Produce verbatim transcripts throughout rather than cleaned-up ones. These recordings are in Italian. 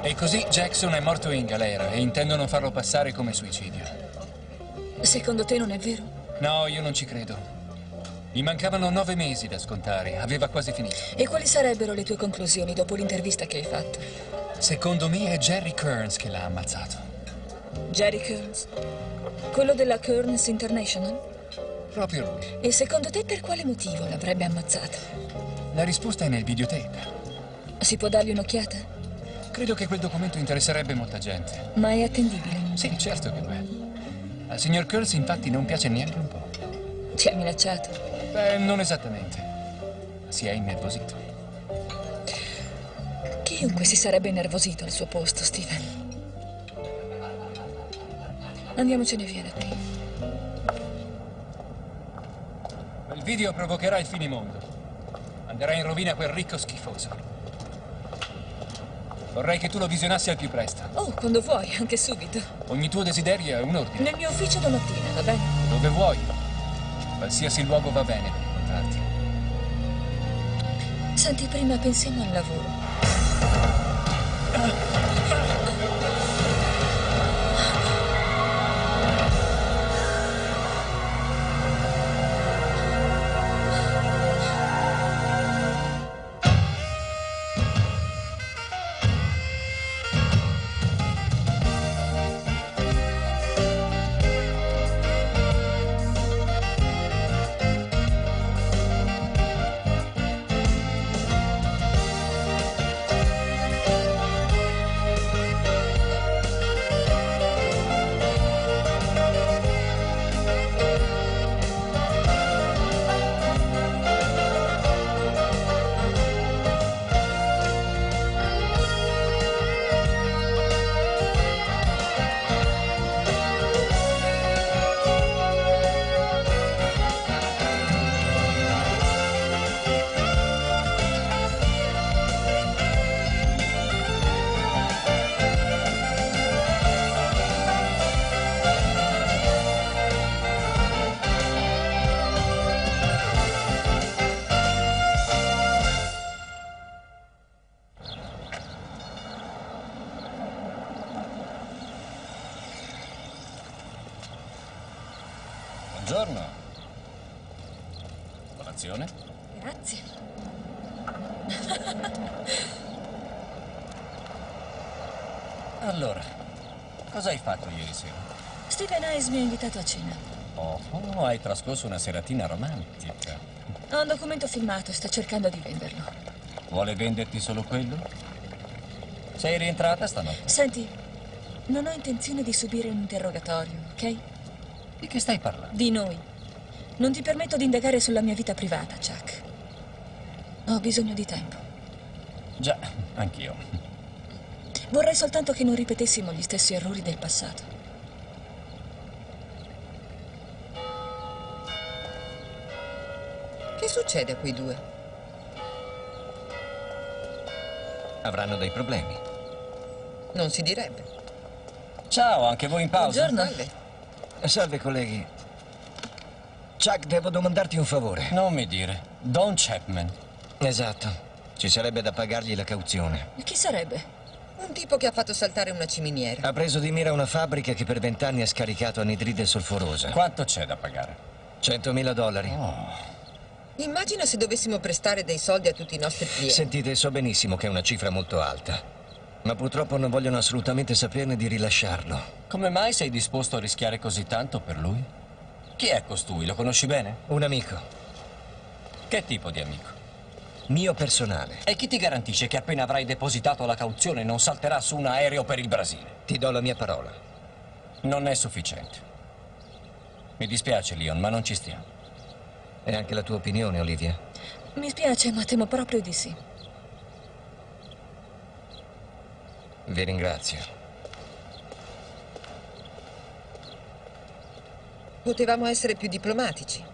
E così Jackson è morto in galera e intendono farlo passare come suicidio. Secondo te non è vero? No, io non ci credo. Gli mancavano nove mesi da scontare, aveva quasi finito. E quali sarebbero le tue conclusioni dopo l'intervista che hai fatto? Secondo me è Jerry Kearns che l'ha ammazzato. Jerry Kearns? Quello della Kearns International? Proprio lui. E secondo te per quale motivo l'avrebbe ammazzata? La risposta è nel videotape. Si può dargli un'occhiata? Credo che quel documento interesserebbe molta gente. Ma è attendibile? Sì, certo che lo è. Al signor Kearns infatti non piace neanche un po'. Ti ha minacciato? Beh, non esattamente. Si è innervosito. Chiunque si sarebbe innervosito al suo posto, Steven. Andiamocene via da qui. Quel video provocherà il finimondo. Manderà in rovina quel ricco schifoso. Vorrei che tu lo visionassi al più presto. Oh, quando vuoi, anche subito. Ogni tuo desiderio è un ordine. Nel mio ufficio domattina, va bene? Dove vuoi. Qualsiasi luogo va bene per incontrarti. Senti, prima pensiamo al lavoro. Buongiorno. Colazione? Grazie. Allora, cosa hai fatto ieri sera? Steven Hayes mi ha invitato a cena. Oh, oh, hai trascorso una seratina romantica. Ho un documento filmato, sto cercando di venderlo. Vuole venderti solo quello? Sei rientrata stanotte? Senti, non ho intenzione di subire un interrogatorio, ok? Di che stai parlando? Di noi. Non ti permetto di indagare sulla mia vita privata, Chuck. Ho bisogno di tempo. Già, anch'io. Vorrei soltanto che non ripetessimo gli stessi errori del passato. Che succede a quei due? Avranno dei problemi. Non si direbbe. Ciao, anche voi in pausa? Buongiorno. Salve. Salve, colleghi. Chuck, devo domandarti un favore. Non mi dire. Don Chapman. Esatto. Ci sarebbe da pagargli la cauzione. Chi sarebbe? Un tipo che ha fatto saltare una ciminiera. Ha preso di mira una fabbrica che per vent'anni ha scaricato anidride solforosa. Quanto c'è da pagare? centomila dollari. Oh. Immagina se dovessimo prestare dei soldi a tutti i nostri clienti. Sentite, so benissimo che è una cifra molto alta, ma purtroppo non vogliono assolutamente saperne di rilasciarlo. Come mai sei disposto a rischiare così tanto per lui? Chi è costui? Lo conosci bene? Un amico. Che tipo di amico? Mio personale. E chi ti garantisce che appena avrai depositato la cauzione non salterà su un aereo per il Brasile? Ti do la mia parola. Non è sufficiente. Mi dispiace, Leon, ma non ci stiamo. È anche la tua opinione, Olivia? Mi spiace, ma temo proprio di sì. Vi ringrazio. Potevamo essere più diplomatici.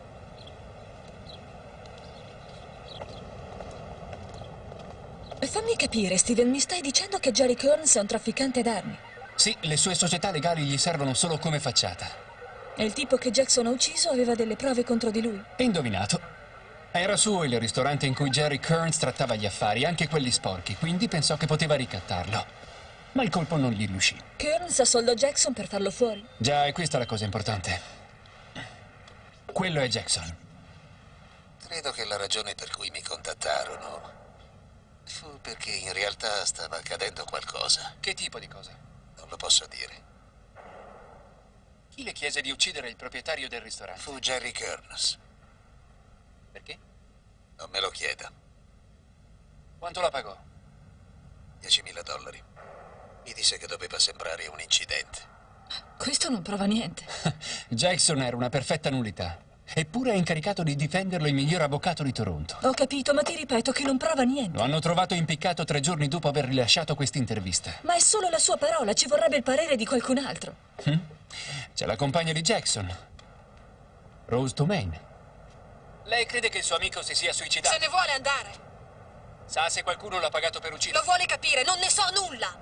Fammi capire, Steven, mi stai dicendo che Jerry Kearns è un trafficante d'armi? Sì, le sue società legali gli servono solo come facciata. E il tipo che Jackson ha ucciso aveva delle prove contro di lui? Indovinato. Era suo il ristorante in cui Jerry Kearns trattava gli affari, anche quelli sporchi, quindi pensò che poteva ricattarlo. Ma il colpo non gli riuscì. Kearns assoldò Jackson per farlo fuori? Già, e questa è la cosa importante. Quello è Jackson. Credo che la ragione per cui mi contattarono fu perché in realtà stava accadendo qualcosa. Che tipo di cosa? Non lo posso dire. Chi le chiese di uccidere il proprietario del ristorante? Fu Jerry Kearns. Perché? Non me lo chieda. Quanto la pagò? diecimila dollari. Mi disse che doveva sembrare un incidente. Questo non prova niente. Jackson era una perfetta nullità. Eppure è incaricato di difenderlo il miglior avvocato di Toronto. Ho capito, ma ti ripeto che non prova niente. Lo hanno trovato impiccato tre giorni dopo aver rilasciato questa intervista. Ma è solo la sua parola, ci vorrebbe il parere di qualcun altro. Hm? C'è la compagna di Jackson, Rose Domain. Lei crede che il suo amico si sia suicidato? Se ne vuole andare. Sa se qualcuno l'ha pagato per uccidere? Lo vuole capire, non ne so nulla.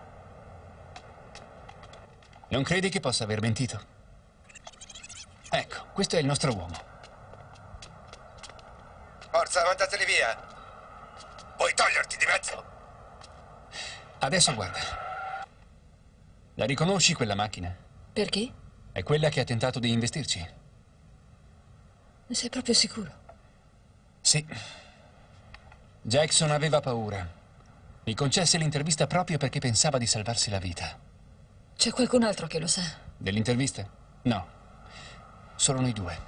Non credi che possa aver mentito? Ecco, questo è il nostro uomo. Forza, mandateli via! Puoi toglierti di mezzo? Adesso guarda. La riconosci quella macchina? Perché? È quella che ha tentato di investirci. Ne sei proprio sicuro? Sì. Jackson aveva paura. Mi concesse l'intervista proprio perché pensava di salvarsi la vita. C'è qualcun altro che lo sa? Dell'intervista? No. Solo noi due.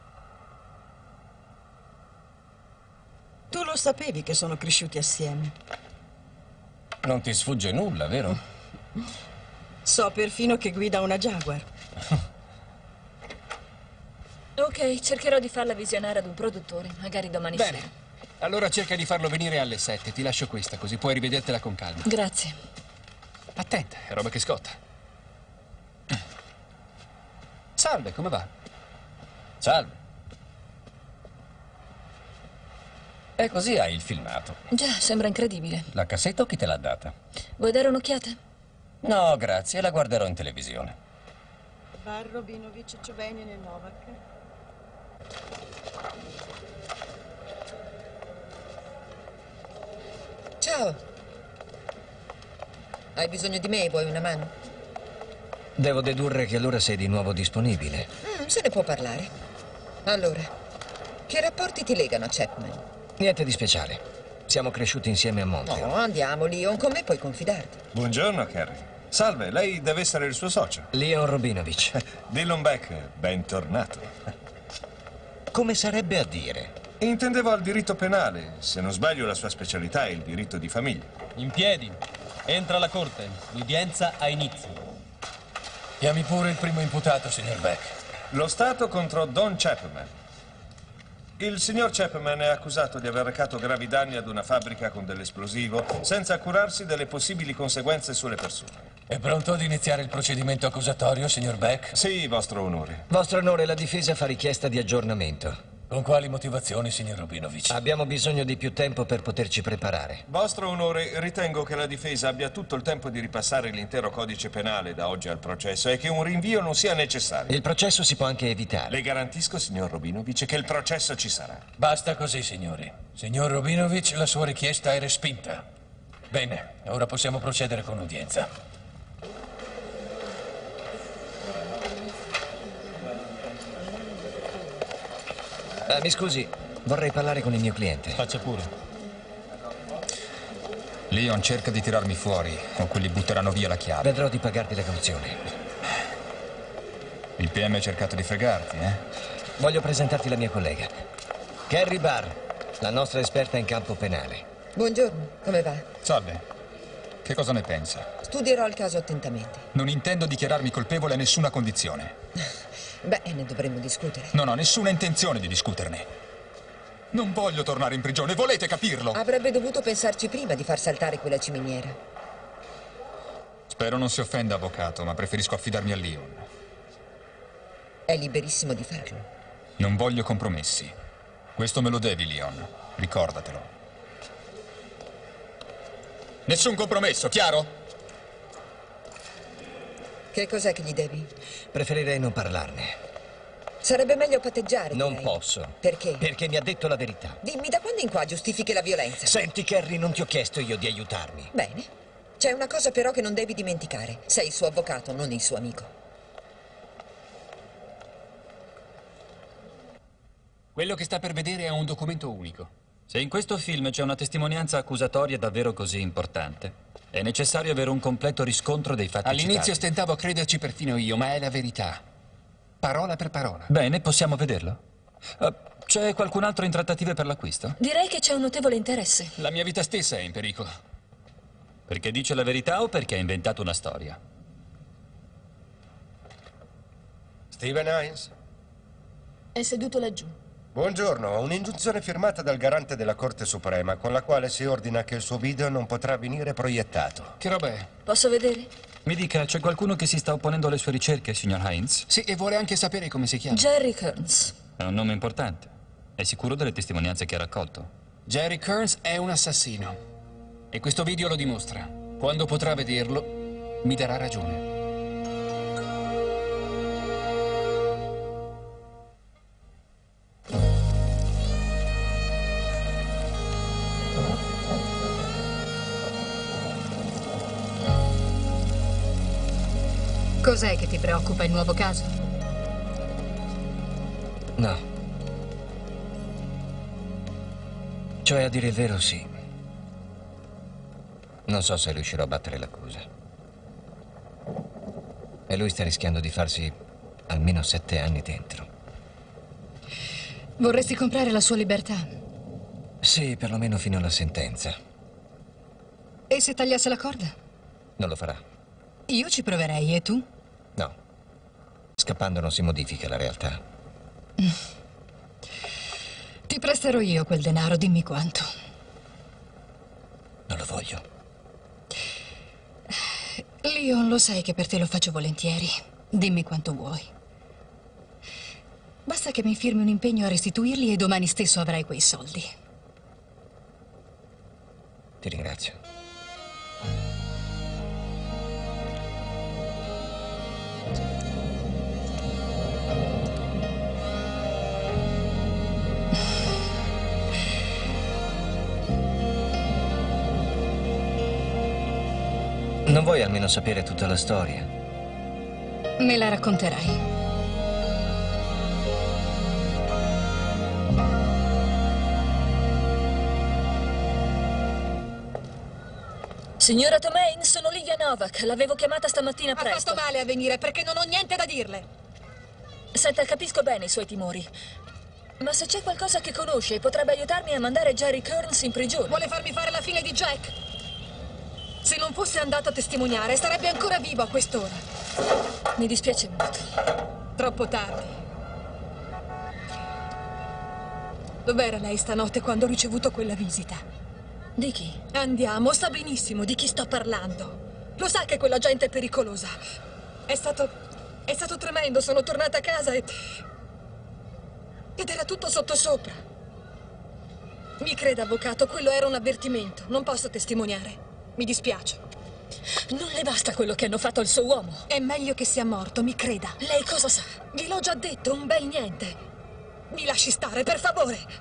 Tu lo sapevi che sono cresciuti assieme. Non ti sfugge nulla, vero? So perfino che guida una Jaguar. Ok, cercherò di farla visionare ad un produttore, magari domani Bene. sera. Allora cerca di farlo venire alle sette. Ti lascio questa, così puoi rivedertela con calma. Grazie. Attenta, è roba che scotta. Salve, come va? Salve. E così hai il filmato. Già, sembra incredibile. La cassetta o chi te l'ha data? Vuoi dare un'occhiata? No, grazie, la guarderò in televisione. Bar Robinovic Cioveni e Novak. Ciao. Hai bisogno di me? Vuoi una mano? Devo dedurre che allora sei di nuovo disponibile. Mm, se ne può parlare. Allora, che rapporti ti legano a Chapman? Niente di speciale. Siamo cresciuti insieme a Montreal. No, andiamo, Leon, con me puoi confidarti. Buongiorno, Carrie. Salve, lei deve essere il suo socio. Leon Robinovic. Dillon Beck, bentornato. Come sarebbe a dire? Intendevo al diritto penale. Se non sbaglio, la sua specialità è il diritto di famiglia. In piedi. Entra alla corte. L'udienza ha inizio. Chiami pure il primo imputato, signor Beck. Lo Stato contro Don Chapman. Il signor Chapman è accusato di aver recato gravi danni ad una fabbrica con dell'esplosivo senza curarsi delle possibili conseguenze sulle persone. È pronto ad iniziare il procedimento accusatorio, signor Beck? Sì, vostro onore. Vostro onore, la difesa fa richiesta di aggiornamento. Con quali motivazioni, signor Robinovic? Abbiamo bisogno di più tempo per poterci preparare. Vostro onore, ritengo che la difesa abbia tutto il tempo di ripassare l'intero codice penale da oggi al processo e che un rinvio non sia necessario. Il processo si può anche evitare. Le garantisco, signor Robinovic, che il processo ci sarà. Basta così, signori. Signor Robinovic, la sua richiesta è respinta. Bene, ora possiamo procedere con l'udienza. Ah, mi scusi, vorrei parlare con il mio cliente. Faccia pure. Leon cerca di tirarmi fuori o quelli butteranno via la chiave. Vedrò di pagarti la cauzione. Il P M ha cercato di fregarti, eh? Voglio presentarti la mia collega. Carrie Barr, la nostra esperta in campo penale. Buongiorno, come va? Salve. Che cosa ne pensa? Studierò il caso attentamente. Non intendo dichiararmi colpevole a nessuna condizione. Beh, ne dovremmo discutere. Non ho nessuna intenzione di discuterne. Non voglio tornare in prigione, volete capirlo? Avrebbe dovuto pensarci prima di far saltare quella ciminiera. Spero non si offenda, avvocato, ma preferisco affidarmi a Leon. È liberissimo di farlo. Non voglio compromessi. Questo me lo devi, Leon. Ricordatelo. Nessun compromesso, chiaro? Che cos'è che gli devi? Preferirei non parlarne. Sarebbe meglio patteggiare, Non direi. posso. Perché? Perché mi ha detto la verità. Dimmi, da quando in qua giustifichi la violenza? Senti, Carrie, non ti ho chiesto io di aiutarmi. Bene. C'è una cosa però che non devi dimenticare. Sei il suo avvocato, non il suo amico. Quello che sta per vedere è un documento unico. Se in questo film c'è una testimonianza accusatoria davvero così importante, è necessario avere un completo riscontro dei fatti All'inizio citati. stentavo a crederci perfino io, ma è la verità. Parola per parola. Bene, possiamo vederlo. Uh, c'è qualcun altro in trattative per l'acquisto? Direi che c'è un notevole interesse. La mia vita stessa è in pericolo. Perché dice la verità o perché ha inventato una storia? Steven Hines? È seduto laggiù. Buongiorno, ho un'ingiunzione firmata dal garante della Corte Suprema con la quale si ordina che il suo video non potrà venire proiettato. Che roba è? Posso vedere? Mi dica, c'è qualcuno che si sta opponendo alle sue ricerche, signor Hines? Sì, e vuole anche sapere come si chiama. Jerry Kearns. È un nome importante. È sicuro delle testimonianze che ha raccolto? Jerry Kearns è un assassino. E questo video lo dimostra. Quando potrà vederlo, mi darà ragione. Cos'è che ti preoccupa, il nuovo caso? No. Cioè, a dire il vero, sì. Non so se riuscirò a battere l'accusa. E lui sta rischiando di farsi almeno sette anni dentro. Vorresti comprare la sua libertà? Sì, perlomeno fino alla sentenza. E se tagliasse la corda? Non lo farà. Io ci proverei, e tu? No. Scappando non si modifica la realtà. Ti presterò io quel denaro, dimmi quanto. Non lo voglio. Leon, lo sai che per te lo faccio volentieri. Dimmi quanto vuoi. Basta che mi firmi un impegno a restituirli e domani stesso avrai quei soldi. Ti ringrazio. Non vuoi almeno sapere tutta la storia? Me la racconterai. Signora Tomain, sono Livia Novak. L'avevo chiamata stamattina presto. Ha fatto male a venire perché non ho niente da dirle. Senta, capisco bene i suoi timori. Ma se c'è qualcosa che conosce, potrebbe aiutarmi a mandare Jerry Kearns in prigione. Vuole farmi fare la fine di Jack? Se non fosse andato a testimoniare, sarebbe ancora vivo a quest'ora. Mi dispiace molto. Troppo tardi. Dov'era lei stanotte quando ho ricevuto quella visita? Di chi? Andiamo, sa benissimo di chi sto parlando. Lo sa che quella gente è pericolosa. È stato... è stato tremendo, sono tornata a casa e... ed era tutto sottosopra. Mi creda, avvocato, quello era un avvertimento. Non posso testimoniare. Mi dispiace. Non le basta quello che hanno fatto al suo uomo. È meglio che sia morto, mi creda. Lei cosa sa? Gliel'ho già detto, un bel niente. Mi lasci stare, per favore.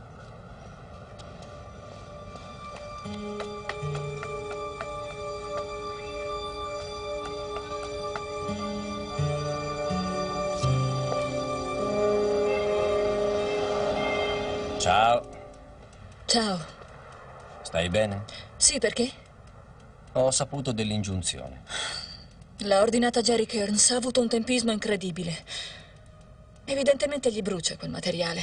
Ciao. Ciao. Stai bene? Sì, perché? Ho saputo dell'ingiunzione. L'ha ordinata Jerry Kearns. Ha avuto un tempismo incredibile. Evidentemente gli brucia quel materiale.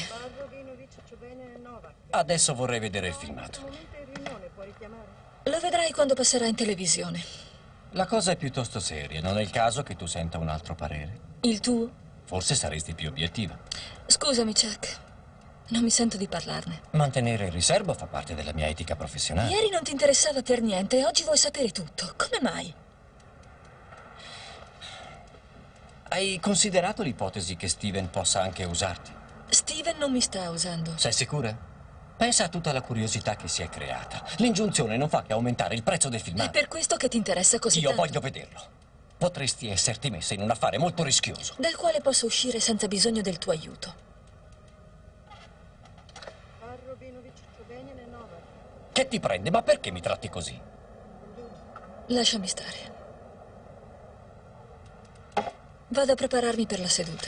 Adesso vorrei vedere il filmato. Lo vedrai quando passerà in televisione. La cosa è piuttosto seria. Non è il caso che tu senta un altro parere? Il tuo? Forse saresti più obiettiva. Scusami, Chuck. Non mi sento di parlarne. Mantenere il riservo fa parte della mia etica professionale. Ieri non ti interessava per niente e oggi vuoi sapere tutto. Come mai? Hai considerato l'ipotesi che Steven possa anche usarti? Steven non mi sta usando. Sei sicura? Pensa a tutta la curiosità che si è creata. L'ingiunzione non fa che aumentare il prezzo del filmato. È per questo che ti interessa così Io tanto. voglio vederlo. Potresti esserti messa in un affare molto rischioso. Dal quale posso uscire senza bisogno del tuo aiuto. Che ti prende? Ma perché mi tratti così? Lasciami stare. Vado a prepararmi per la seduta.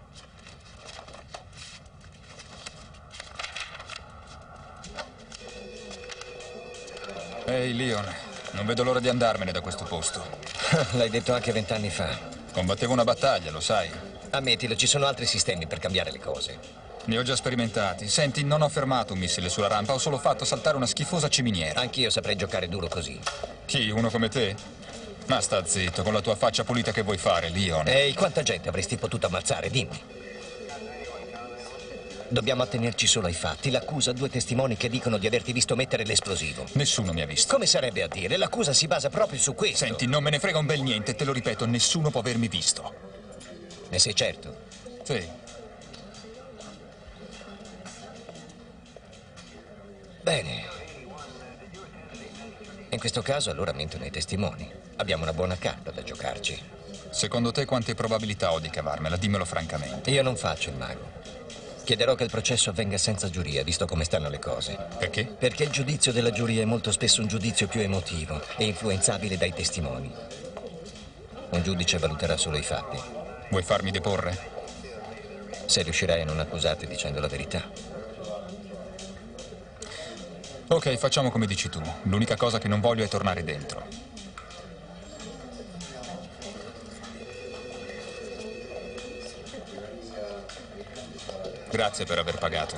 Ehi, Leon, non vedo l'ora di andarmene da questo posto. L'hai detto anche vent'anni fa. Combattevo una battaglia, lo sai. Ammettilo, ci sono altri sistemi per cambiare le cose. Ne ho già sperimentati. Senti, non ho fermato un missile sulla rampa, ho solo fatto saltare una schifosa ciminiera. Anch'io saprei giocare duro così. Chi, uno come te? Ma sta zitto, con la tua faccia pulita che vuoi fare, Leon? Ehi, quanta gente avresti potuto ammazzare, dimmi. Dobbiamo attenerci solo ai fatti. L'accusa ha due testimoni che dicono di averti visto mettere l'esplosivo. Nessuno mi ha visto. Come sarebbe a dire? L'accusa si basa proprio su questo. Senti, non me ne frega un bel niente, te lo ripeto, nessuno può avermi visto. Ne sei certo? Sì. Bene. In questo caso allora mentono i testimoni. Abbiamo una buona carta da giocarci. Secondo te quante probabilità ho di cavarmela? Dimmelo francamente. Io non faccio il mago. Chiederò che il processo avvenga senza giuria, visto come stanno le cose. Perché? Perché il giudizio della giuria è molto spesso un giudizio più emotivo e influenzabile dai testimoni. Un giudice valuterà solo i fatti. Vuoi farmi deporre? Se riuscirai a non accusarti dicendo la verità. Ok, facciamo come dici tu. L'unica cosa che non voglio è tornare dentro. Grazie per aver pagato.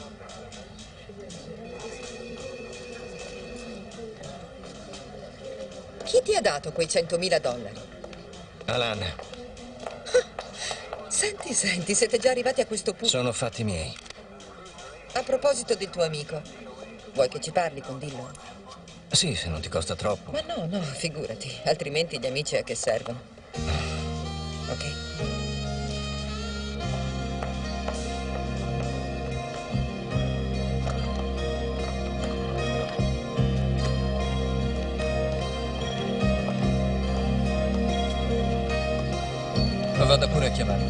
Chi ti ha dato quei centomila dollari? Alan. Senti, senti, siete già arrivati a questo punto. Sono fatti miei. A proposito del tuo amico, vuoi che ci parli con Dillon? Sì, se non ti costa troppo. Ma no, no, figurati. Altrimenti gli amici a che servono? Ok. Vada pure a chiamarlo.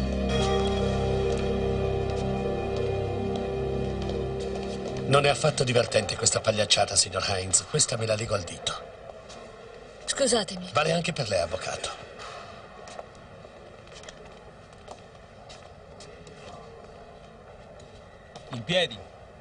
Non è affatto divertente questa pagliacciata, signor Hines. Questa me la lego al dito. Scusatemi. Vale anche per lei, avvocato. In piedi.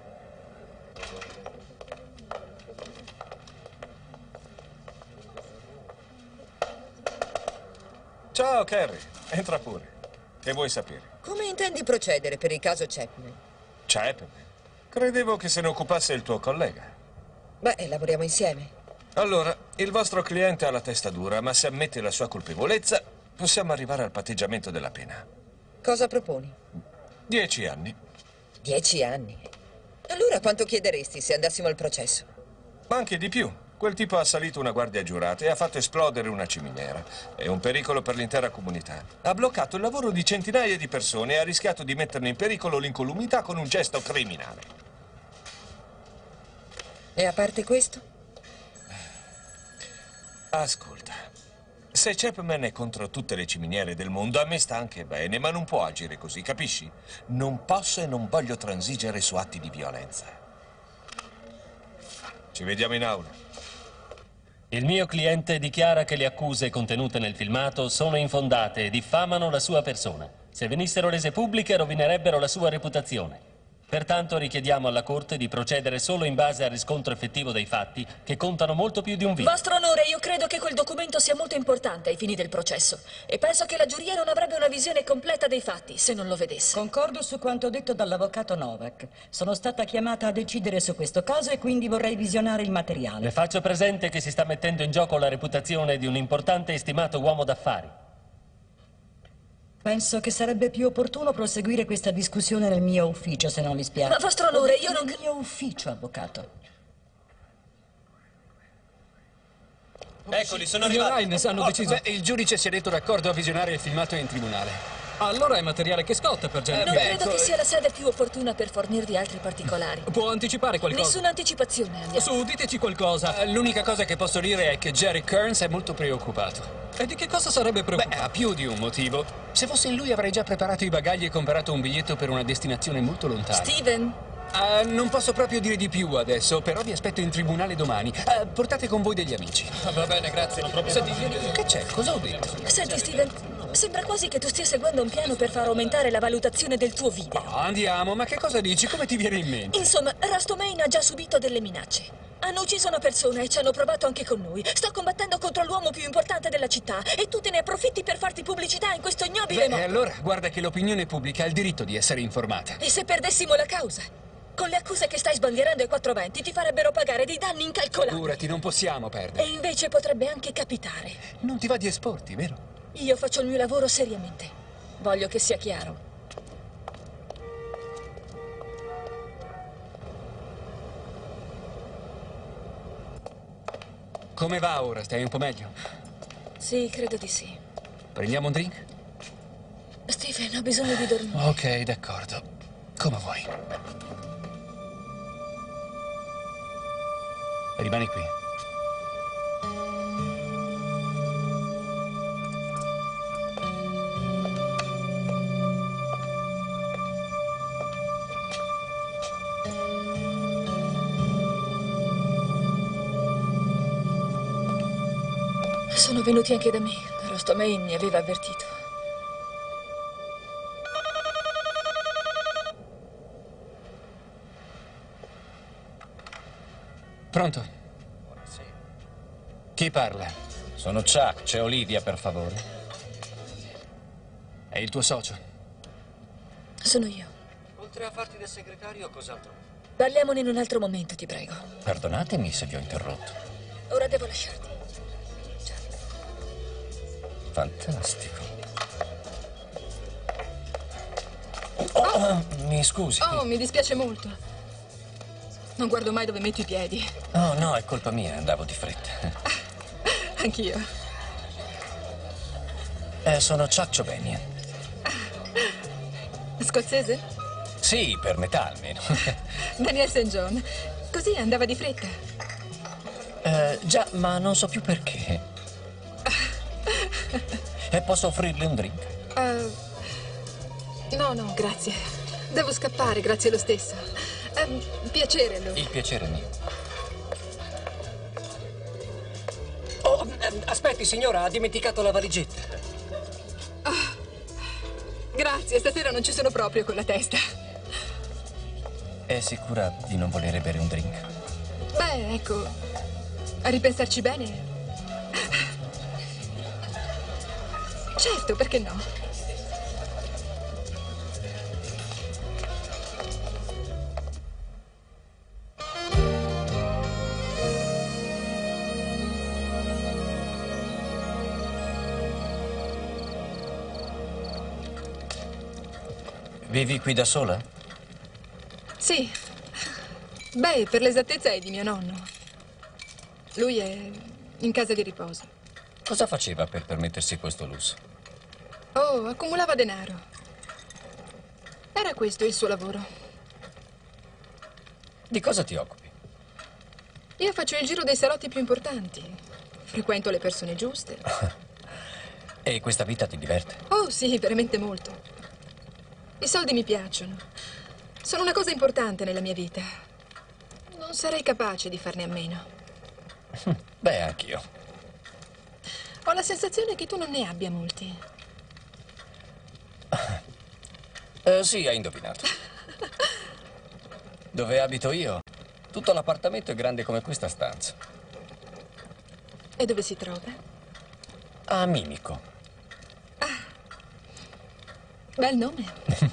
Ciao, Carrie. Entra pure. Che vuoi sapere? Come intendi procedere per il caso Chapman? Chapman? Credevo che se ne occupasse il tuo collega. Beh, lavoriamo insieme. Allora, il vostro cliente ha la testa dura, ma se ammette la sua colpevolezza, possiamo arrivare al patteggiamento della pena. Cosa proponi? Dieci anni. Dieci anni? Allora quanto chiederesti se andassimo al processo? Ma anche di più. Quel tipo ha assalito una guardia giurata e ha fatto esplodere una ciminiera. È un pericolo per l'intera comunità. Ha bloccato il lavoro di centinaia di persone e ha rischiato di metterne in pericolo l'incolumità con un gesto criminale. E a parte questo? Ascolta, se Chapman è contro tutte le ciminiere del mondo, a me sta anche bene, ma non può agire così, capisci? Non posso e non voglio transigere su atti di violenza. Ci vediamo in aula. Il mio cliente dichiara che le accuse contenute nel filmato sono infondate e diffamano la sua persona. Se venissero rese pubbliche rovinerebbero la sua reputazione. Pertanto richiediamo alla Corte di procedere solo in base al riscontro effettivo dei fatti, che contano molto più di un video. Vostro onore, io credo che quel documento sia molto importante ai fini del processo. E penso che la giuria non avrebbe una visione completa dei fatti se non lo vedesse. Concordo su quanto detto dall'avvocato Novak. Sono stata chiamata a decidere su questo caso e quindi vorrei visionare il materiale. Le faccio presente che si sta mettendo in gioco la reputazione di un importante e stimato uomo d'affari. Penso che sarebbe più opportuno proseguire questa discussione nel mio ufficio, se non vi spiace. Ma vostro onore, io non... Nel mio ufficio, avvocato. Eccoli, sono Signor arrivati. Hines, hanno deciso. Beh, il giudice si è detto d'accordo a visionare il filmato in tribunale. Allora è materiale che scotta per Janet. Non credo che sia la sede più opportuna per fornirvi altri particolari. Può anticipare qualcosa? Nessuna anticipazione, andiamo. Su, diteci qualcosa. L'unica cosa che posso dire è che Jerry Kearns è molto preoccupato. E di che cosa sarebbe preoccupato? Beh, ha più di un motivo. Se fossi in lui avrei già preparato i bagagli e comprato un biglietto per una destinazione molto lontana. Steven, Uh, non posso proprio dire di più adesso, però vi aspetto in tribunale domani. Uh, portate con voi degli amici. Va bene, grazie. Senti, vieni qui. Che c'è? Cosa ho detto? Senti, Steven, sembra quasi che tu stia seguendo un piano per far aumentare la valutazione del tuo video. Oh, andiamo, ma che cosa dici? Come ti viene in mente? Insomma, Rastomain ha già subito delle minacce. Hanno ucciso una persona e ci hanno provato anche con noi. Sto combattendo contro l'uomo più importante della città e tu te ne approfitti per farti pubblicità in questo ignobile modo. E allora, guarda che l'opinione pubblica ha il diritto di essere informata. E se perdessimo la causa? Con le accuse che stai sbandierando ai quattro venti ti farebbero pagare dei danni incalcolabili. Figurati, non possiamo perdere. E invece potrebbe anche capitare. Non ti va di esporti, vero? Io faccio il mio lavoro seriamente. Voglio che sia chiaro. Come va ora? Stai un po' meglio? Sì, credo di sì. Prendiamo un drink? Stephen, ho bisogno di dormire. Ok, d'accordo. Come vuoi. Rimani qui. Sono venuti anche da me. Rastomain mi aveva avvertito. Pronto? Chi parla? Sono Chuck, c'è Olivia, per favore. È il tuo socio? Sono io. Oltre a farti da segretario, cos'altro? Parliamone in un altro momento, ti prego. Perdonatemi se vi ho interrotto. Ora devo lasciarti. Fantastico. Oh, mi scusi. Oh, mi dispiace molto. Non guardo mai dove metto i piedi. Oh, no, è colpa mia, andavo di fretta. Anch'io. Eh, sono Chuck Ciobenian. Scozzese? Sì, per metà almeno. Daniel Saint John. Così andava di fretta. Eh, già, ma non so più perché. E posso offrirle un drink? Uh, no, no, grazie. Devo scappare, grazie lo stesso. Uh, piacere, allora. Il piacere è mio. Oh, aspetti, signora, ha dimenticato la valigetta. Oh, grazie, stasera non ci sono proprio con la testa. È sicura di non volere bere un drink? Beh, ecco, a ripensarci bene. Certo, perché no? Vivi qui da sola? Sì. Beh, per l'esattezza è di mio nonno. Lui è in casa di riposo. Cosa faceva per permettersi questo lusso? Oh, accumulava denaro. Era questo il suo lavoro. Di cosa ti occupi? Io faccio il giro dei salotti più importanti. Frequento le persone giuste. E questa vita ti diverte? Oh, sì, veramente molto. I soldi mi piacciono. Sono una cosa importante nella mia vita. Non sarei capace di farne a meno. Beh, anch'io. Ho la sensazione che tu non ne abbia molti. Eh, sì, hai indovinato. Dove abito io? Tutto l'appartamento è grande come questa stanza. E dove si trova? A Mimico. Bel nome.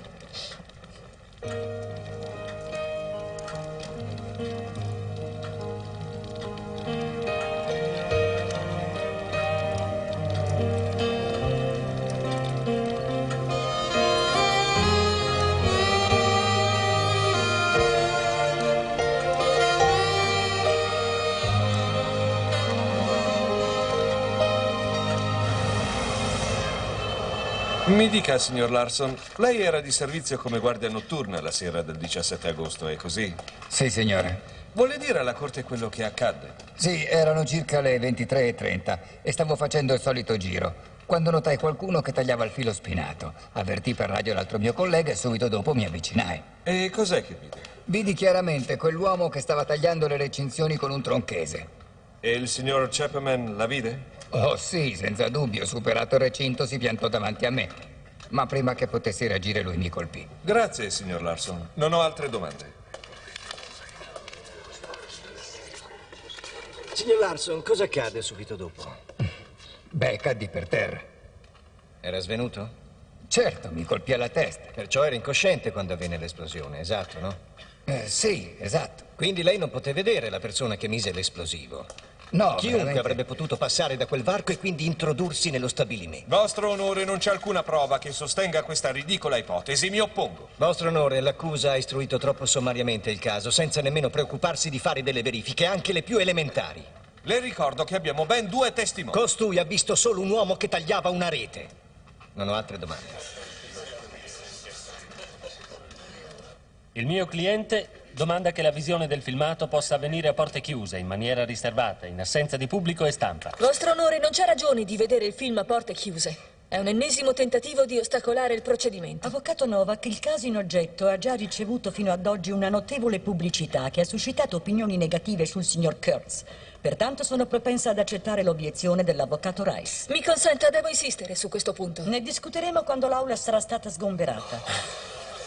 Mi dica, signor Larson, lei era di servizio come guardia notturna la sera del diciassette agosto, è così? Sì, signore. Vuole dire alla corte quello che accadde? Sì, erano circa le ventitré e trenta e stavo facendo il solito giro, quando notai qualcuno che tagliava il filo spinato. Avvertì per radio l'altro mio collega e subito dopo mi avvicinai. E cos'è che vide? Vidi chiaramente quell'uomo che stava tagliando le recinzioni con un tronchese. E il signor Chapman la vide? Oh sì, senza dubbio. Superato il recinto si piantò davanti a me. Ma prima che potessi reagire lui mi colpì. Grazie, signor Larson. Non ho altre domande. Signor Larson, cosa accade subito dopo? Beh, caddi per terra. Era svenuto? Certo, mi colpì alla testa. Perciò era incosciente quando avvenne l'esplosione, esatto, no? Eh, sì, esatto. Quindi lei non poté vedere la persona che mise l'esplosivo? No, Chiunque veramente... avrebbe potuto passare da quel varco e quindi introdursi nello stabilimento. Vostro onore, non c'è alcuna prova che sostenga questa ridicola ipotesi. Mi oppongo. Vostro onore, l'accusa ha istruito troppo sommariamente il caso, senza nemmeno preoccuparsi di fare delle verifiche, anche le più elementari. Le ricordo che abbiamo ben due testimoni. Costui ha visto solo un uomo che tagliava una rete. Non ho altre domande. Il mio cliente domanda che la visione del filmato possa avvenire a porte chiuse, in maniera riservata, in assenza di pubblico e stampa. Vostro onore, non c'è ragione di vedere il film a porte chiuse. È un ennesimo tentativo di ostacolare il procedimento. Avvocato Novak, il caso in oggetto ha già ricevuto fino ad oggi una notevole pubblicità che ha suscitato opinioni negative sul signor Kurtz. Pertanto sono propensa ad accettare l'obiezione dell'avvocato Rice. Mi consenta, devo insistere su questo punto. Ne discuteremo quando l'aula sarà stata sgomberata.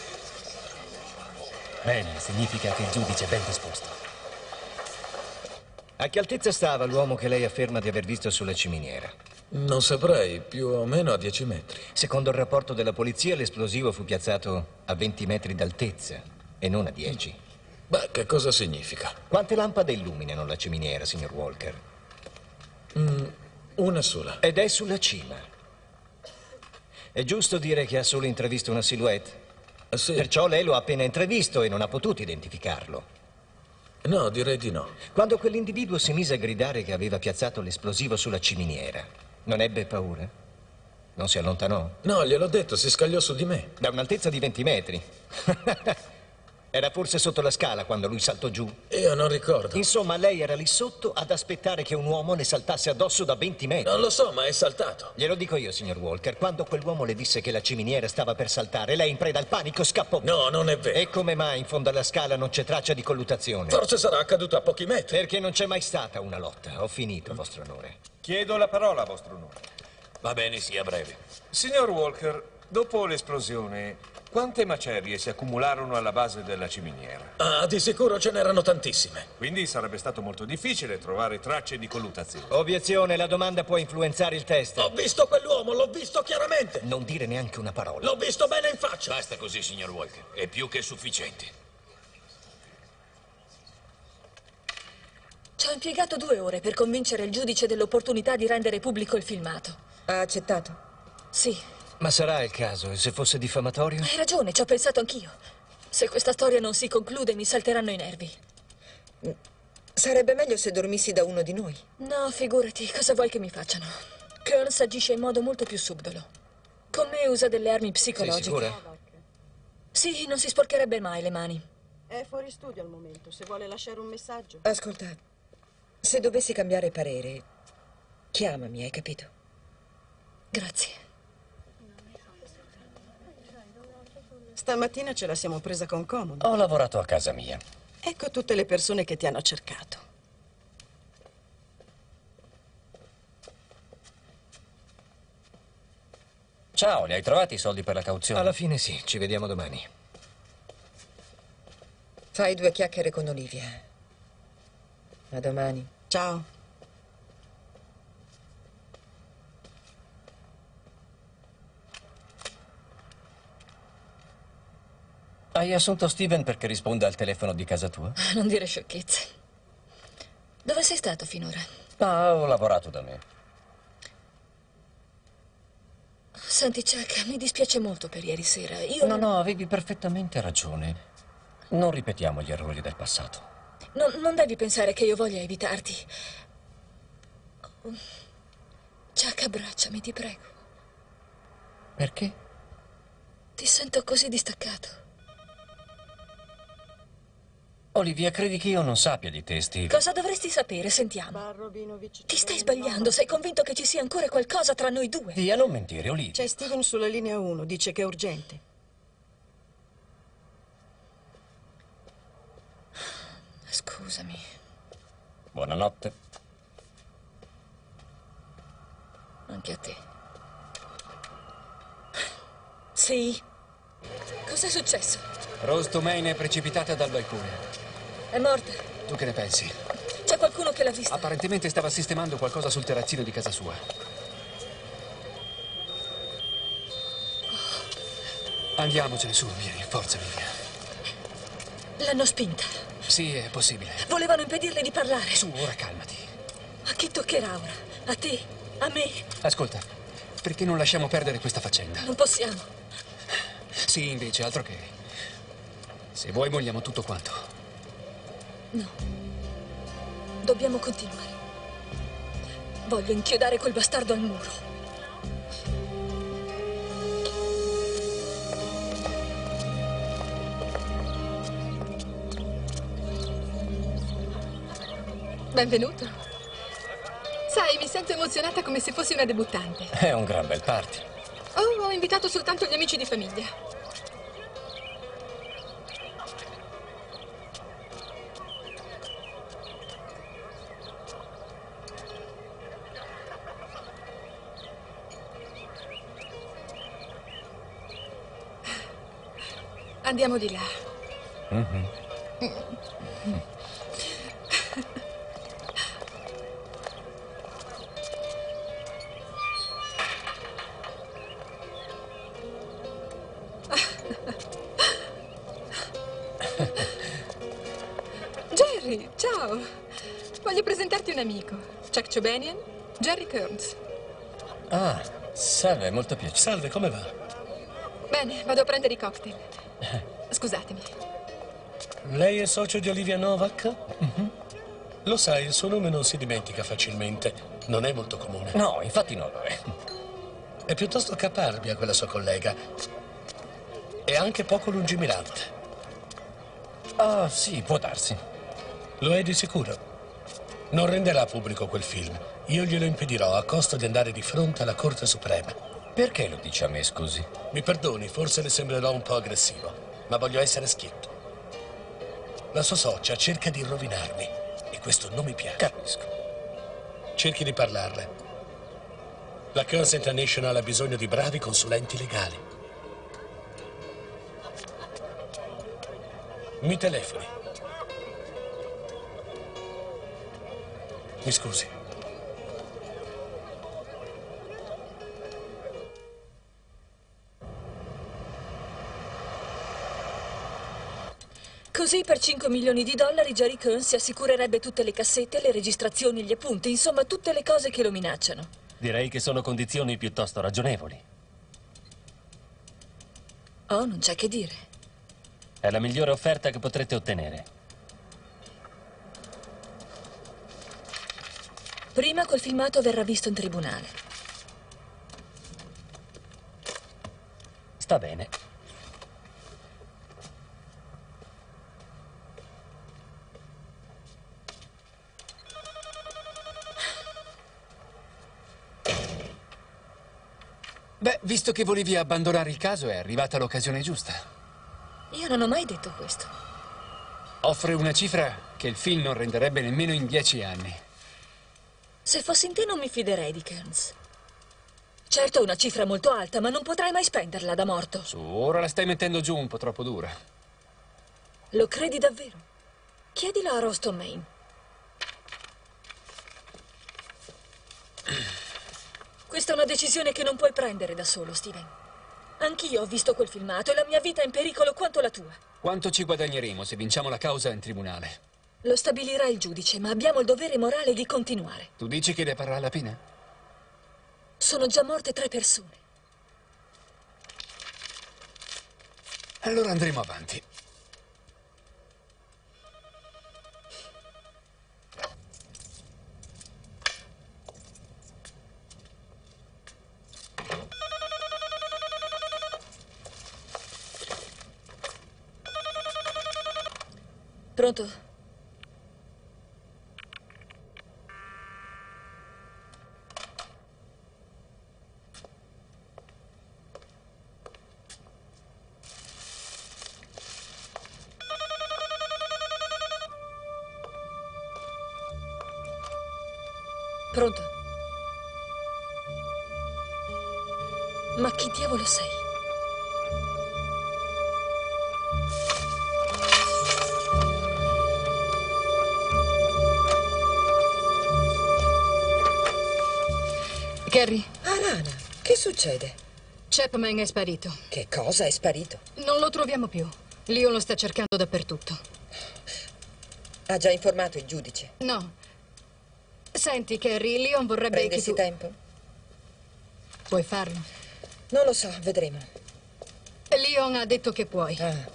Bene, significa che il giudice è ben disposto. A che altezza stava l'uomo che lei afferma di aver visto sulla ciminiera? Non saprei, più o meno a dieci metri. Secondo il rapporto della polizia, l'esplosivo fu piazzato a venti metri d'altezza e non a dieci. Beh, che cosa significa? Quante lampade illuminano la ciminiera, signor Walker? Mm, una sola. Ed è sulla cima. È giusto dire che ha solo intravisto una silhouette? Sì. Perciò lei lo ha appena intravisto e non ha potuto identificarlo. No, direi di no. Quando quell'individuo si mise a gridare che aveva piazzato l'esplosivo sulla ciminiera, non ebbe paura? Non si allontanò? No, gliel'ho detto, si scagliò su di me. Da un'altezza di venti metri. Era forse sotto la scala quando lui saltò giù? Io non ricordo. Insomma, lei era lì sotto ad aspettare che un uomo le saltasse addosso da venti metri. Non lo so, ma è saltato. Glielo dico io, signor Walker. Quando quell'uomo le disse che la ciminiera stava per saltare, lei in preda al panico scappò. No, non è vero. E come mai in fondo alla scala non c'è traccia di colluttazione? Forse sarà accaduto a pochi metri. Perché non c'è mai stata una lotta. Ho finito, vostro onore. Chiedo la parola, vostro onore. Va bene, sia breve. Signor Walker, dopo l'esplosione, quante macerie si accumularono alla base della ciminiera? Ah, di sicuro ce n'erano tantissime. Quindi sarebbe stato molto difficile trovare tracce di colluttazione. Obiezione, la domanda può influenzare il test. Ho visto quell'uomo, l'ho visto chiaramente. Non dire neanche una parola. L'ho visto bene in faccia. Basta così, signor Walker. È più che sufficiente. Ci ho impiegato due ore per convincere il giudice dell'opportunità di rendere pubblico il filmato. Ha accettato? Sì. Ma sarà il caso, e se fosse diffamatorio? Hai ragione, ci ho pensato anch'io. Se questa storia non si conclude, mi salteranno i nervi. Sarebbe meglio se dormissi da uno di noi. No, figurati, cosa vuoi che mi facciano? Kearns agisce in modo molto più subdolo. Con me usa delle armi psicologiche. Sei sicura? Sì, non si sporcherebbe mai le mani. È fuori studio al momento, se vuole lasciare un messaggio. Ascolta, se dovessi cambiare parere, chiamami, hai capito? Grazie. Stamattina ce la siamo presa con comodo. Ho lavorato a casa mia. Ecco tutte le persone che ti hanno cercato. Ciao, li hai trovati i soldi per la cauzione? Alla fine sì, ci vediamo domani. Fai due chiacchiere con Olivia. A domani. Ciao. Hai assunto Steven perché risponde al telefono di casa tua? Non dire sciocchezze. Dove sei stato finora? Ah, ho lavorato da me. Senti, Chuck, mi dispiace molto per ieri sera. Io... No, no, avevi perfettamente ragione. Non ripetiamo gli errori del passato. Non, non devi pensare che io voglia evitarti. Chuck, abbracciami, ti prego. Perché? Ti sento così distaccato. Olivia, credi che io non sappia di te, Steve? Cosa dovresti sapere? Sentiamo. Ti stai sbagliando. Sei convinto che ci sia ancora qualcosa tra noi due? Via, non mentire, Olivia. C'è Steven sulla linea uno, dice che è urgente. Scusami. Buonanotte. Anche a te. Sì? Cos'è successo? Rose Tomaine è precipitata dal balcone. È morta? Tu che ne pensi? C'è qualcuno che l'ha vista? Apparentemente stava sistemando qualcosa sul terrazzino di casa sua. Andiamocene su, vieni, forza, Vivian. L'hanno spinta. Sì, è possibile. Volevano impedirle di parlare. Su, ora calmati. A chi toccherà ora? A te? A me? Ascolta, perché non lasciamo perdere questa faccenda? Non possiamo. Sì, invece, altro che. Se vuoi, molliamo tutto quanto. No. Dobbiamo continuare. Voglio inchiodare quel bastardo al muro. Benvenuto. Sai, mi sento emozionata come se fossi una debuttante. È un gran bel party. Oh, ho invitato soltanto gli amici di famiglia. Andiamo di là. Mm-hmm. Jerry, ciao. Voglio presentarti un amico. Chuck Chobanian, Jerry Kearns. Ah, salve, molto piacere. Salve, come va? Bene, vado a prendere i cocktail. Scusatemi. Lei è socio di Olivia Novak? Mm-hmm. Lo sai, il suo nome non si dimentica facilmente. Non è molto comune. No, infatti non lo è. È piuttosto caparbia quella sua collega. E anche poco lungimirante. Ah, sì, può darsi. Lo è di sicuro. Non renderà pubblico quel film. Io glielo impedirò a costo di andare di fronte alla Corte Suprema. Perché lo dice a me, scusi? Mi perdoni, forse le sembrerò un po' aggressivo, ma voglio essere schietto. La sua socia cerca di rovinarmi e questo non mi piace. Capisco. Cerchi di parlarle. La Kearns International ha bisogno di bravi consulenti legali. Mi telefoni. Mi scusi. Così per cinque milioni di dollari Jerry Kearns si assicurerebbe tutte le cassette, le registrazioni, gli appunti, insomma tutte le cose che lo minacciano. Direi che sono condizioni piuttosto ragionevoli. Oh, non c'è che dire. È la migliore offerta che potrete ottenere. Prima quel filmato verrà visto in tribunale. Sta bene. Beh, visto che volevi abbandonare il caso, è arrivata l'occasione giusta. Io non ho mai detto questo. Offre una cifra che il film non renderebbe nemmeno in dieci anni. Se fossi in te non mi fiderei di Kearns. Certo è una cifra molto alta, ma non potrai mai spenderla da morto. Su, ora la stai mettendo giù un po' troppo dura. Lo credi davvero? Chiedilo a Rose Tomaine. Questa è una decisione che non puoi prendere da solo, Steven. Anch'io ho visto quel filmato e la mia vita è in pericolo quanto la tua. Quanto ci guadagneremo se vinciamo la causa in tribunale? Lo stabilirà il giudice, ma abbiamo il dovere morale di continuare. Tu dici che ne parrà la pena? Sono già morte tre persone. Allora andremo avanti. Pronto? Pronto? Ma chi diavolo sei? Carrie, Alana, che succede? Chapman è sparito. Che cosa è sparito? Non lo troviamo più. Leon lo sta cercando dappertutto. Ha già informato il giudice? No. Senti, Carrie, Leon vorrebbe Prendersi che tu... tempo? Puoi farlo. Non lo so, vedremo. Leon ha detto che puoi. Ah.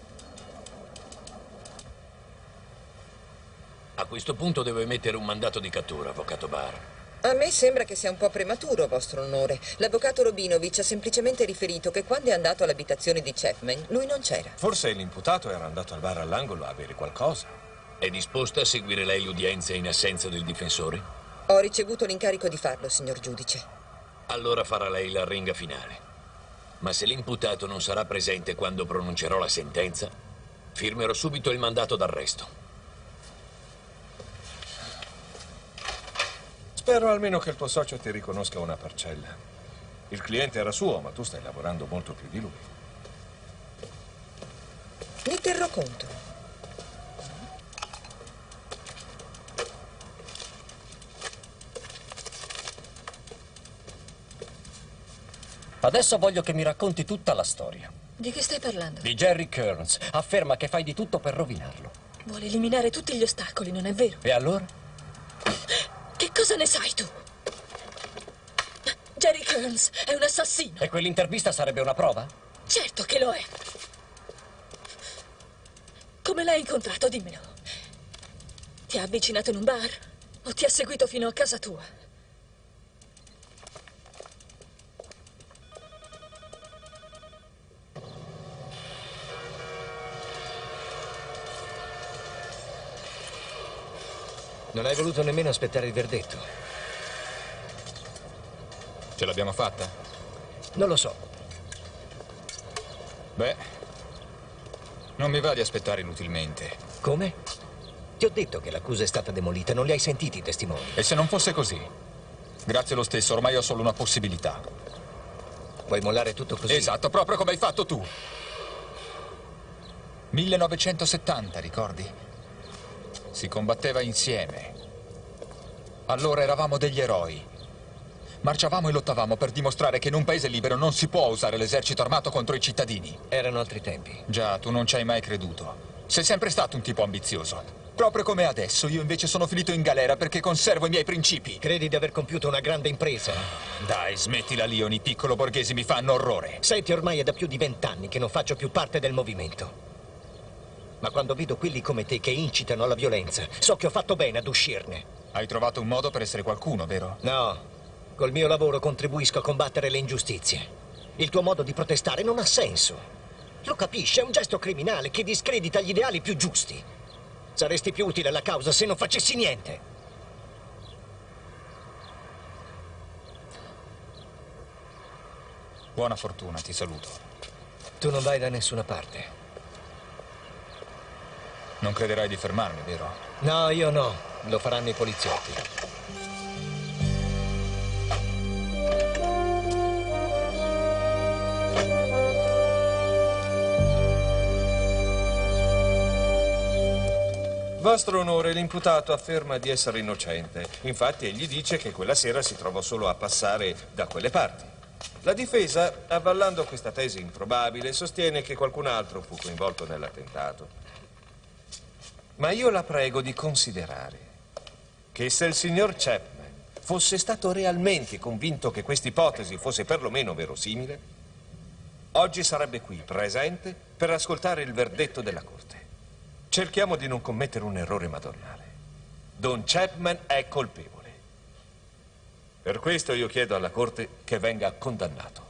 A questo punto devo emettere un mandato di cattura, avvocato Barr. A me sembra che sia un po' prematuro, vostro onore. L'avvocato Robinovich ha semplicemente riferito che quando è andato all'abitazione di Chapman, lui non c'era. Forse l'imputato era andato al bar all'angolo a bere qualcosa. È disposta a seguire lei l'udienza in assenza del difensore? Ho ricevuto l'incarico di farlo, signor giudice. Allora farà lei la ringa finale. Ma se l'imputato non sarà presente quando pronuncerò la sentenza, firmerò subito il mandato d'arresto. Spero almeno che il tuo socio ti riconosca una parcella. Il cliente era suo, ma tu stai lavorando molto più di lui. Ne terrò conto. Adesso voglio che mi racconti tutta la storia. Di che stai parlando? Di Jerry Kearns. Afferma che fai di tutto per rovinarlo. Vuole eliminare tutti gli ostacoli, non è vero? E allora? Che cosa ne sai tu? Jerry Kearns è un assassino. E quell'intervista sarebbe una prova? Certo che lo è. Come l'hai incontrato, dimmelo. Ti ha avvicinato in un bar? O ti ha seguito fino a casa tua? Non hai voluto nemmeno aspettare il verdetto. Ce l'abbiamo fatta? Non lo so. Beh, non mi va di aspettare inutilmente. Come? Ti ho detto che l'accusa è stata demolita, non li hai sentiti i testimoni. E se non fosse così? Grazie lo stesso, ormai ho solo una possibilità. Vuoi mollare tutto così? Esatto, proprio come hai fatto tu. millenovecentosettanta, ricordi? Si combatteva insieme. Allora eravamo degli eroi. Marciavamo e lottavamo per dimostrare che in un paese libero non si può usare l'esercito armato contro i cittadini. Erano altri tempi. Già, tu non ci hai mai creduto. Sei sempre stato un tipo ambizioso. Proprio come adesso, io invece sono finito in galera perché conservo i miei principi. Credi di aver compiuto una grande impresa? Dai, smettila, Leon, i piccolo borghesi mi fanno orrore. Senti, ormai è da più di vent'anni che non faccio più parte del movimento. Ma quando vedo quelli come te che incitano alla violenza, so che ho fatto bene ad uscirne. Hai trovato un modo per essere qualcuno, vero? No. Col mio lavoro contribuisco a combattere le ingiustizie. Il tuo modo di protestare non ha senso. Lo capisci? È un gesto criminale che discredita gli ideali più giusti. Saresti più utile alla causa se non facessi niente. Buona fortuna, ti saluto. Tu non vai da nessuna parte. Non crederai di fermarmi, vero? No, io no. Lo faranno i poliziotti. Vostro onore, l'imputato afferma di essere innocente. Infatti egli dice che quella sera si trovò solo a passare da quelle parti. La difesa, avvallando questa tesi improbabile, sostiene che qualcun altro fu coinvolto nell'attentato. Ma io la prego di considerare che se il signor Chapman fosse stato realmente convinto che questa ipotesi fosse perlomeno verosimile, oggi sarebbe qui, presente, per ascoltare il verdetto della Corte. Cerchiamo di non commettere un errore madornale. Don Chapman è colpevole. Per questo io chiedo alla Corte che venga condannato.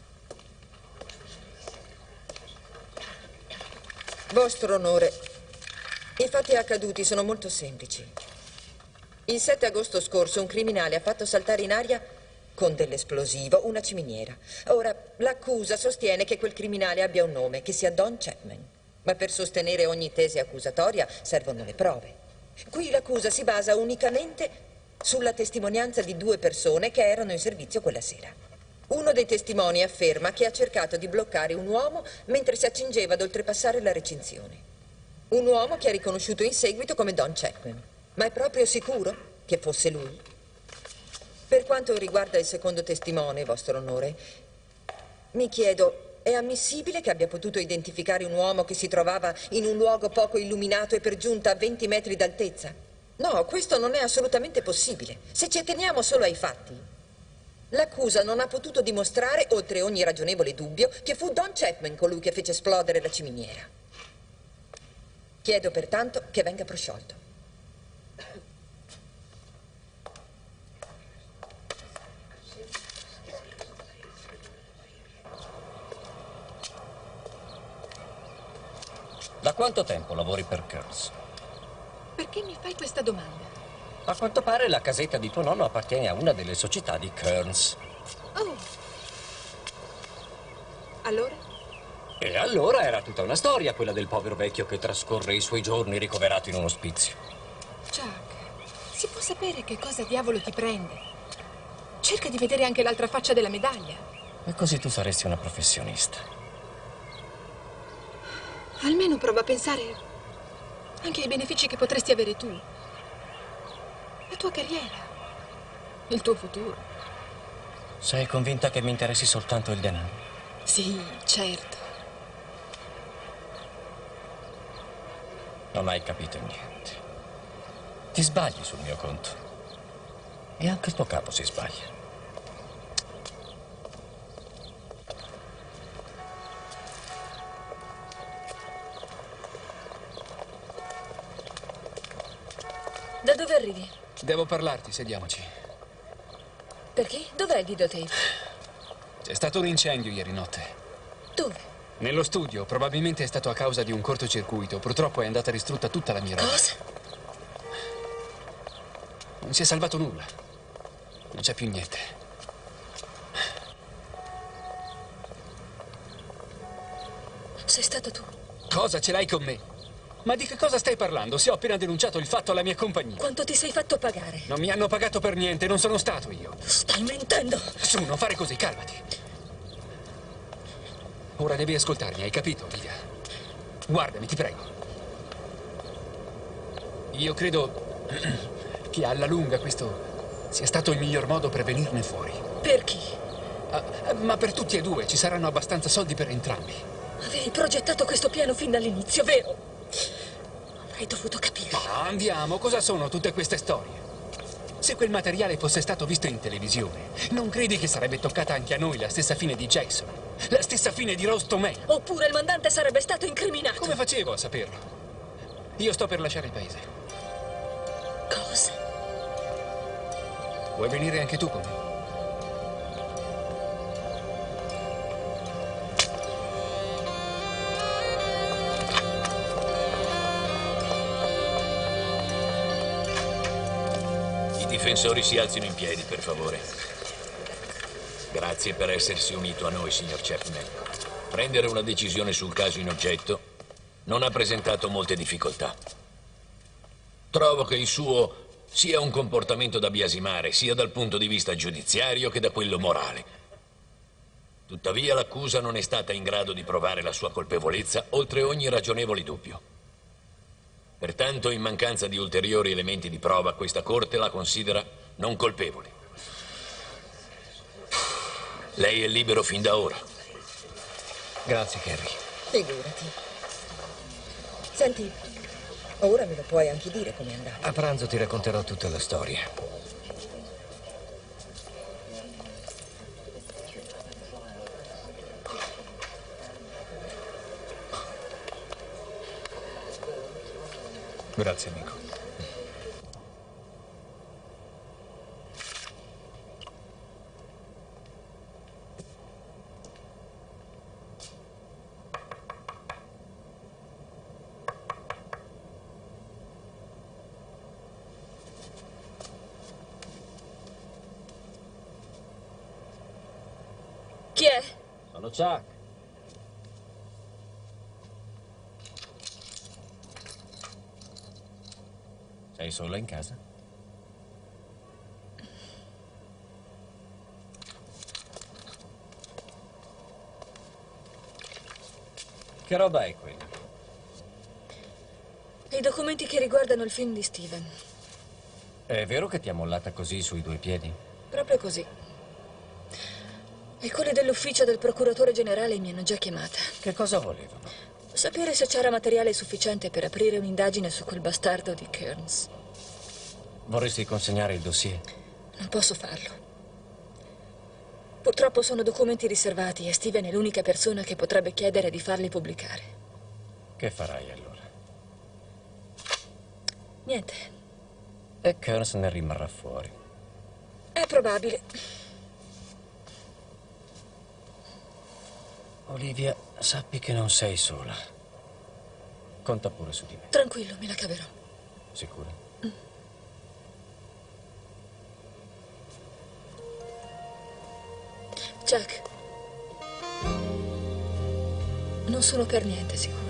Vostro onore, i fatti accaduti sono molto semplici. Il sette agosto scorso un criminale ha fatto saltare in aria con dell'esplosivo una ciminiera. Ora, l'accusa sostiene che quel criminale abbia un nome, che sia Don Chapman. Ma per sostenere ogni tesi accusatoria servono le prove. Qui l'accusa si basa unicamente sulla testimonianza di due persone che erano in servizio quella sera. Uno dei testimoni afferma che ha cercato di bloccare un uomo mentre si accingeva ad oltrepassare la recinzione. Un uomo che ha riconosciuto in seguito come Don Chapman. Ma è proprio sicuro che fosse lui? Per quanto riguarda il secondo testimone, vostro onore, mi chiedo, è ammissibile che abbia potuto identificare un uomo che si trovava in un luogo poco illuminato e per giunta a venti metri d'altezza? No, questo non è assolutamente possibile. Se ci atteniamo solo ai fatti, l'accusa non ha potuto dimostrare, oltre ogni ragionevole dubbio, che fu Don Chapman colui che fece esplodere la ciminiera. Chiedo pertanto che venga prosciolto. Da quanto tempo lavori per Kearns? Perché mi fai questa domanda? A quanto pare la casetta di tuo nonno appartiene a una delle società di Kearns. Oh. Allora? E allora era tutta una storia, quella del povero vecchio che trascorre i suoi giorni ricoverato in un ospizio. Chuck, si può sapere che cosa diavolo ti prende? Cerca di vedere anche l'altra faccia della medaglia. E così tu saresti una professionista. Almeno prova a pensare anche ai benefici che potresti avere tu. La tua carriera. Il tuo futuro. Sei convinta che mi interessi soltanto il denaro? Sì, certo. Non hai capito niente. Ti sbagli sul mio conto. E anche il tuo capo si sbaglia. Da dove arrivi? Devo parlarti, sediamoci. Perché? Dov'è il videotape? C'è stato un incendio ieri notte. Dove? Nello studio, probabilmente è stato a causa di un cortocircuito. Purtroppo è andata distrutta tutta la mia roba. Cosa? Non si è salvato nulla. Non c'è più niente. Sei stato tu. Cosa ce l'hai con me? Ma di che cosa stai parlando? Se ho appena denunciato il fatto alla mia compagnia. Quanto ti sei fatto pagare? Non mi hanno pagato per niente, non sono stato io. Stai mentendo! Su, non fare così, calmati. Ora devi ascoltarmi, hai capito, Olivia? Guardami, ti prego. Io credo che alla lunga questo sia stato il miglior modo per venirne fuori. Per chi? Ah, ma per tutti e due ci saranno abbastanza soldi per entrambi. Avevi progettato questo piano fin dall'inizio, vero? Avrei dovuto capire. Ma andiamo, cosa sono tutte queste storie? Se quel materiale fosse stato visto in televisione, non credi che sarebbe toccata anche a noi la stessa fine di Jackson? La stessa fine di Rose Tomei? Oppure il mandante sarebbe stato incriminato? Come facevo a saperlo? Io sto per lasciare il paese. Cosa? Vuoi venire anche tu con me? I difensori si alzino in piedi, per favore. Grazie per essersi unito a noi, signor Chapman. Prendere una decisione sul caso in oggetto non ha presentato molte difficoltà. Trovo che il suo sia un comportamento da biasimare, sia dal punto di vista giudiziario che da quello morale. Tuttavia, l'accusa non è stata in grado di provare la sua colpevolezza oltre ogni ragionevole dubbio. Pertanto, in mancanza di ulteriori elementi di prova, questa Corte la considera non colpevole. Lei è libero fin da ora. Grazie, Kerry. Figurati. Senti, ora me lo puoi anche dire com'è andata. A pranzo ti racconterò tutta la storia. Grazie, amico. Chi è? Sono Chuck. Sei sola in casa? Che roba è quella? I documenti che riguardano il film di Steven. È vero che ti ha mollata così sui due piedi? Proprio così. E quelli dell'ufficio del procuratore generale mi hanno già chiamata. Che cosa volevano? Sapere se c'era materiale sufficiente per aprire un'indagine su quel bastardo di Kearns. Vorresti consegnare il dossier? Non posso farlo. Purtroppo sono documenti riservati e Steven è l'unica persona che potrebbe chiedere di farli pubblicare. Che farai allora? Niente. E Kearns ne rimarrà fuori. È probabile. Olivia, sappi che non sei sola. Conta pure su di me. Tranquillo, me la caverò. Sicura? Mm. Jack. Non sono per niente sicura.